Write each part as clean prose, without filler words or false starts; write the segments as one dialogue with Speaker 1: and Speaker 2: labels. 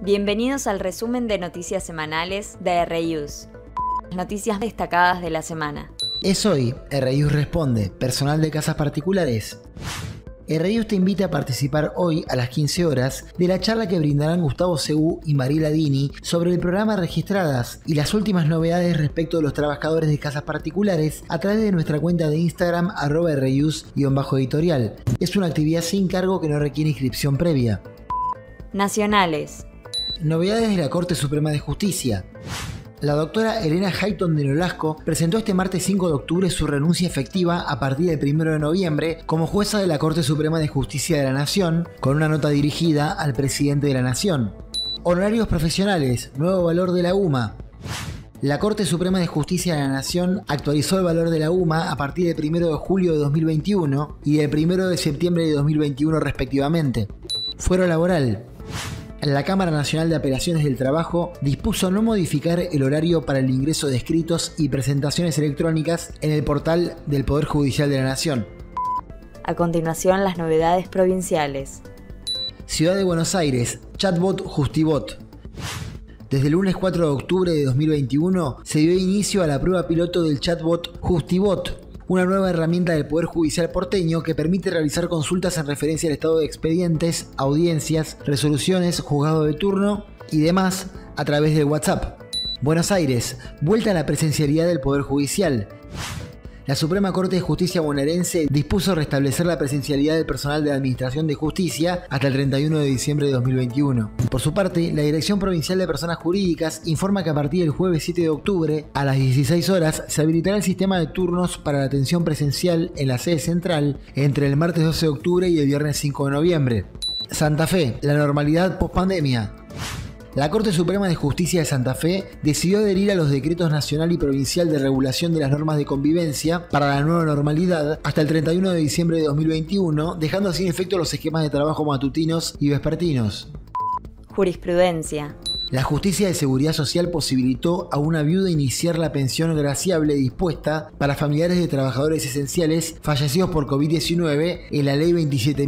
Speaker 1: Bienvenidos al resumen de noticias semanales de RIUS. Noticias destacadas de la semana.
Speaker 2: Es hoy, RIUS Responde, personal de casas particulares. RIUS te invita a participar hoy a las 15 horas de la charla que brindarán Gustavo Segú y Mariela Dini sobre el programa Registradas y las últimas novedades respecto de los trabajadores de casas particulares a través de nuestra cuenta de Instagram @RIUS_editorial. Es una actividad sin cargo que no requiere inscripción previa.
Speaker 1: Nacionales.
Speaker 2: Novedades de la Corte Suprema de Justicia. La doctora Elena Hayton de Nolasco presentó este martes 5 de octubre su renuncia efectiva a partir del 1 de noviembre como jueza de la Corte Suprema de Justicia de la Nación, con una nota dirigida al presidente de la Nación. Honorarios profesionales, nuevo valor de la UMA. La Corte Suprema de Justicia de la Nación actualizó el valor de la UMA a partir del 1 de julio de 2021 y del 1 de septiembre de 2021 respectivamente. Fuero laboral. La Cámara Nacional de Apelaciones del Trabajo dispuso no modificar el horario para el ingreso de escritos y presentaciones electrónicas en el portal del Poder Judicial de la Nación.
Speaker 1: A continuación, las novedades provinciales.
Speaker 2: Ciudad de Buenos Aires, chatbot Justibot. Desde el lunes 4 de octubre de 2021 se dio inicio a la prueba piloto del chatbot Justibot, una nueva herramienta del Poder Judicial porteño que permite realizar consultas en referencia al estado de expedientes, audiencias, resoluciones, juzgado de turno y demás a través de WhatsApp. Buenos Aires, vuelta a la presencialidad del Poder Judicial. La Suprema Corte de Justicia bonaerense dispuso restablecer la presencialidad del personal de la Administración de Justicia hasta el 31 de diciembre de 2021. Por su parte, la Dirección Provincial de Personas Jurídicas informa que a partir del jueves 7 de octubre, a las 16 horas, se habilitará el sistema de turnos para la atención presencial en la sede central entre el martes 12 de octubre y el viernes 5 de noviembre. Santa Fe, la normalidad post-pandemia. La Corte Suprema de Justicia de Santa Fe decidió adherir a los decretos nacional y provincial de regulación de las normas de convivencia para la nueva normalidad hasta el 31 de diciembre de 2021, dejando sin efecto los esquemas de trabajo matutinos y vespertinos.
Speaker 1: Jurisprudencia. La
Speaker 2: Justicia de Seguridad Social posibilitó a una viuda iniciar la pensión graciable dispuesta para familiares de trabajadores esenciales fallecidos por COVID-19 en la Ley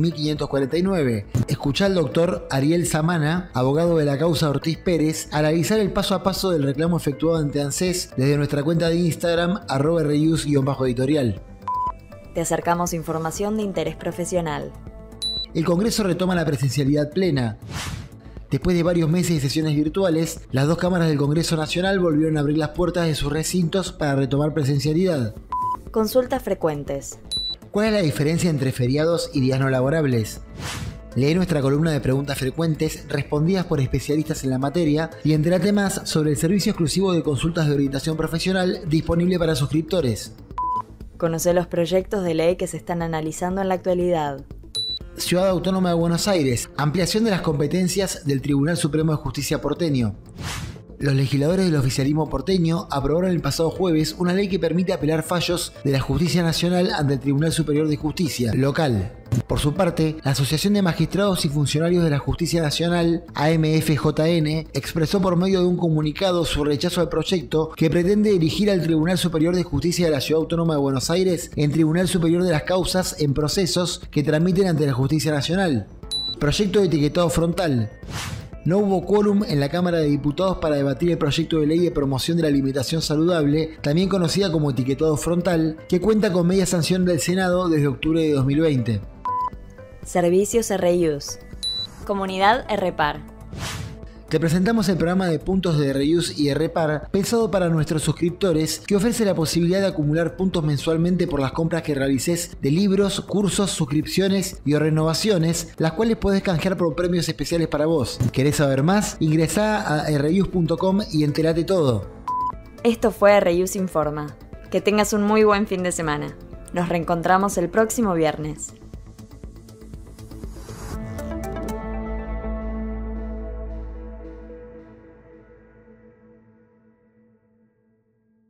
Speaker 2: 27.549. Escuchá al doctor Ariel Samana, abogado de la causa Ortiz Pérez, analizar el paso a paso del reclamo efectuado ante ANSES desde nuestra cuenta de Instagram @RIUS_editorial.
Speaker 1: Te acercamos información de interés profesional.
Speaker 2: El Congreso retoma la presencialidad plena. Después de varios meses de sesiones virtuales, las dos cámaras del Congreso Nacional volvieron a abrir las puertas de sus recintos para retomar presencialidad.
Speaker 1: Consultas frecuentes.
Speaker 2: ¿Cuál es la diferencia entre feriados y días no laborables? Lee nuestra columna de preguntas frecuentes respondidas por especialistas en la materia y entérate más sobre el servicio exclusivo de consultas de orientación profesional disponible para suscriptores.
Speaker 1: Conoce los proyectos de ley que se están analizando en la actualidad.
Speaker 2: Ciudad Autónoma de Buenos Aires, ampliación de las competencias del Tribunal Supremo de Justicia porteño. Los legisladores del oficialismo porteño aprobaron el pasado jueves una ley que permite apelar fallos de la Justicia Nacional ante el Tribunal Superior de Justicia local. Por su parte, la Asociación de Magistrados y Funcionarios de la Justicia Nacional, AMFJN, expresó por medio de un comunicado su rechazo al proyecto que pretende erigir al Tribunal Superior de Justicia de la Ciudad Autónoma de Buenos Aires en Tribunal Superior de las causas en procesos que tramiten ante la Justicia Nacional. Proyecto de etiquetado frontal. No hubo quórum en la Cámara de Diputados para debatir el proyecto de ley de promoción de la alimentación saludable, también conocida como etiquetado frontal, que cuenta con media sanción del Senado desde octubre de 2020.
Speaker 1: Servicios RIUS. Comunidad RPAR.
Speaker 2: Te presentamos el programa de puntos de RIUS y RPAR pensado para nuestros suscriptores, que ofrece la posibilidad de acumular puntos mensualmente por las compras que realices de libros, cursos, suscripciones y renovaciones, las cuales podés canjear por premios especiales para vos. ¿Querés saber más? Ingresá a rius.com y entérate todo.
Speaker 1: Esto fue RIUS Informa. Que tengas un muy buen fin de semana. Nos reencontramos el próximo viernes.